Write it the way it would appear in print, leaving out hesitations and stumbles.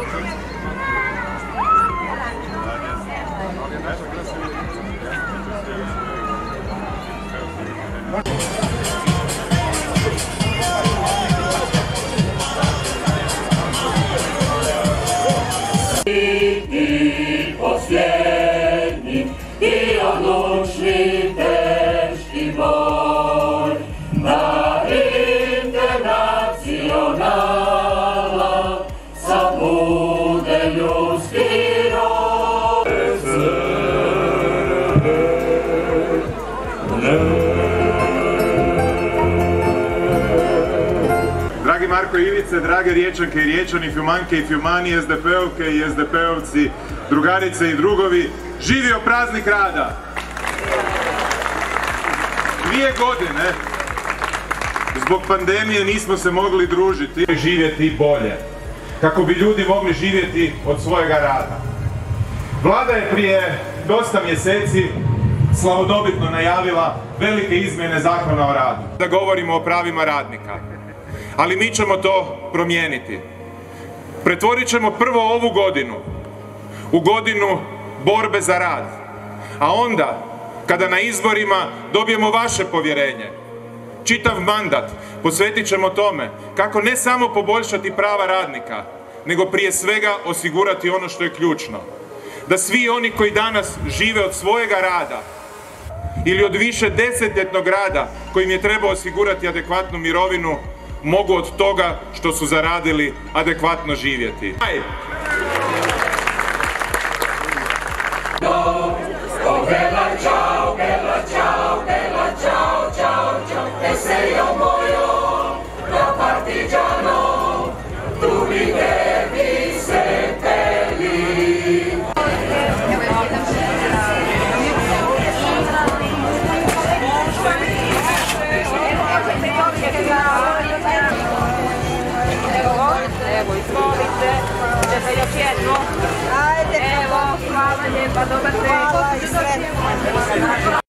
I posljednji i odlučni teški boj na internacionala sad bude ljudski roj. Dragi Marko i Ivice, drage Riječanke i Riječani, Filmanke i Filmani, SDP-ovke i SDP-ovci, drugarice i drugovi, živio praznik rada! 2 godine zbog pandemije nismo se mogli družiti i živjeti bolje, kako bi ljudi mogli živjeti od svojega rada. Vlada je prije dosta mjeseci slavodobitno najavila velike izmjene Zakona o radu. Da govorimo o pravima radnika. Ali mi ćemo to promijeniti. Pretvorit ćemo prvo ovu godinu u godinu borbe za rad. A onda, kada na izborima dobijemo vaše povjerenje, čitav mandat posvetit ćemo tome kako ne samo poboljšati prava radnika, nego prije svega osigurati ono što je ključno. Da svi oni koji danas žive od svojega rada ili od više desetljetnog rada kojim je trebao osigurati adekvatnu mirovinu, mogu od toga što su zaradili adekvatno živjeti. Evo, izvolite, ćete još jedno. Evo, hvala lijepa, dobar dan.